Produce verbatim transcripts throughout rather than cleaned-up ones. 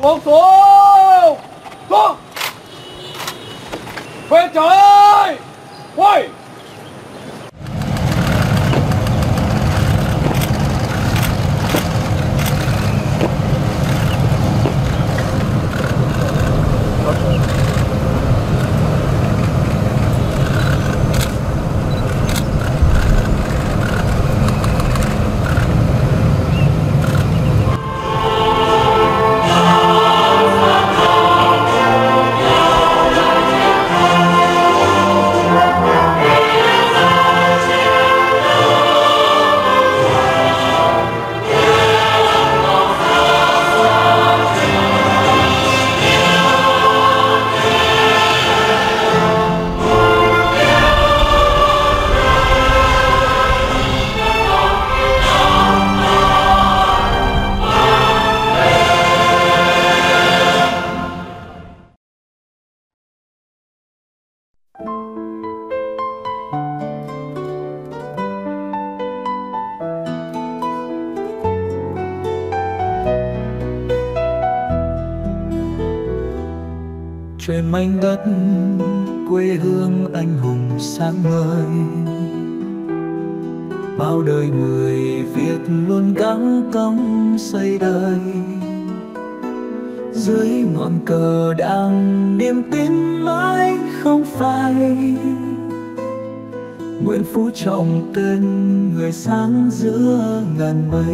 Con xuống xuống. Quay trời ơi, quay. Trên mảnh đất quê hương anh hùng sáng ngời, bao đời người Việt luôn gắng công xây đời. Dưới ngọn cờ đang niềm tin mãi không phai, nguyện phú trọng tên người sáng giữa ngàn mây.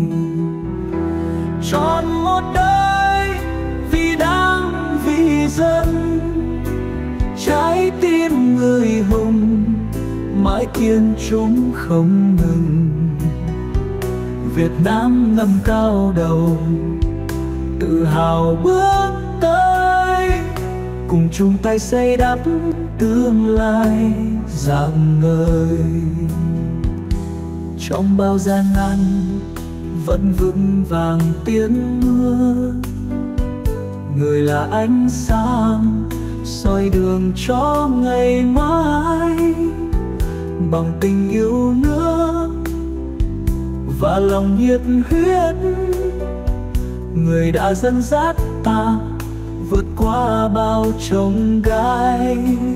Trọn một đời vì Đảng vì dân, trái tim người hùng mãi kiên trung không ngừng. Việt Nam ngẩng cao đầu tự hào bước tới, cùng chung tay xây đắp tương lai rạng ngời. Trong bao gian nan vẫn vững vàng tiếng mưa, người là ánh sáng soi đường cho ngày mai. Bằng tình yêu nước và lòng nhiệt huyết, người đã dẫn dắt ta vượt qua bao chông gai.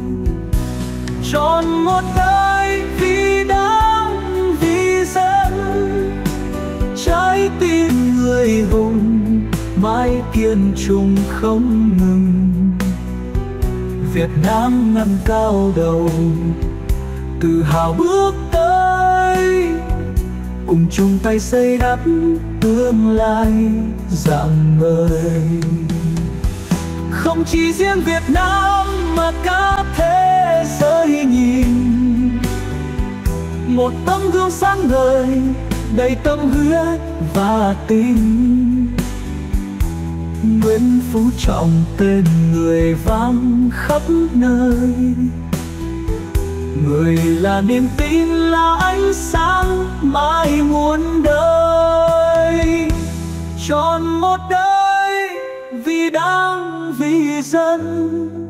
Trọn một đời vì Đảng vì dân, trái tim người hùng mãi kiên trung không ngừng. Việt Nam ngẩng cao đầu tự hào bước tới, cùng chung tay xây đắp tương lai rạng ngời. Không chỉ riêng Việt Nam mà cả thế giới nhìn, một tấm gương sáng ngời đầy tâm huyết và tình. Nguyễn Phú Trọng tên người vang khắp nơi, người là niềm tin là ánh sáng mãi muôn đời. Trọn một đời vì Đảng vì dân.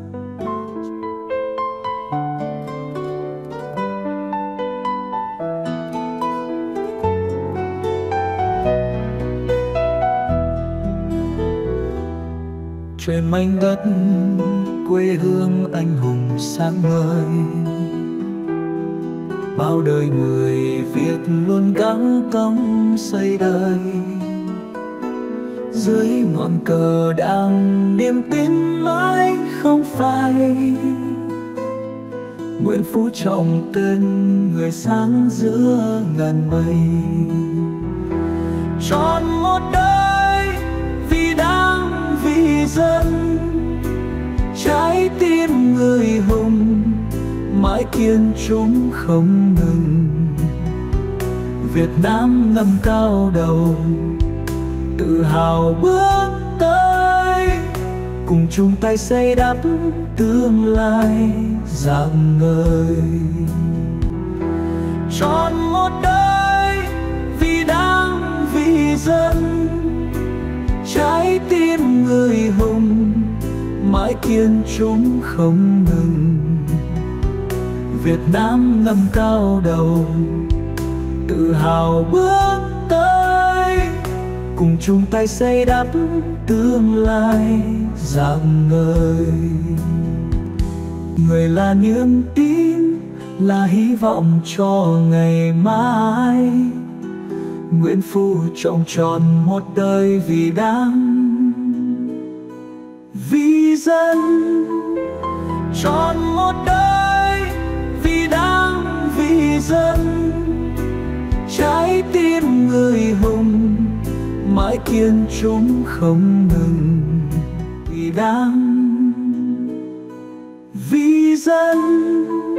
Trên mảnh đất quê hương anh hùng sáng ngời, bao đời người Việt luôn gắng công xây đời. Dưới ngọn cờ đang niềm tin mãi không phai, nguyện phú trọng tên người sáng giữa ngàn mây. Trọn một đời vì Đảng vì dân, trái tim người hùng mãi kiên trung không ngừng. Việt Nam ngẩng cao đầu tự hào bước tới, cùng chung tay xây đắp tương lai rạng ngời. Trọn một đời vì Đảng vì dân, trái tim người hùng mãi kiên trung không ngừng. Việt Nam ngẩng cao đầu tự hào bước tới, cùng chung tay xây đắp tương lai rạng ngời. Người là niềm tin, là hy vọng cho ngày mai. Nguyện phụ trọn tròn một đời vì đảng vì dân, tròn một đời vì đảng vì dân. Trái tim người hùng mãi kiên trung không ngừng, vì đảng vì dân.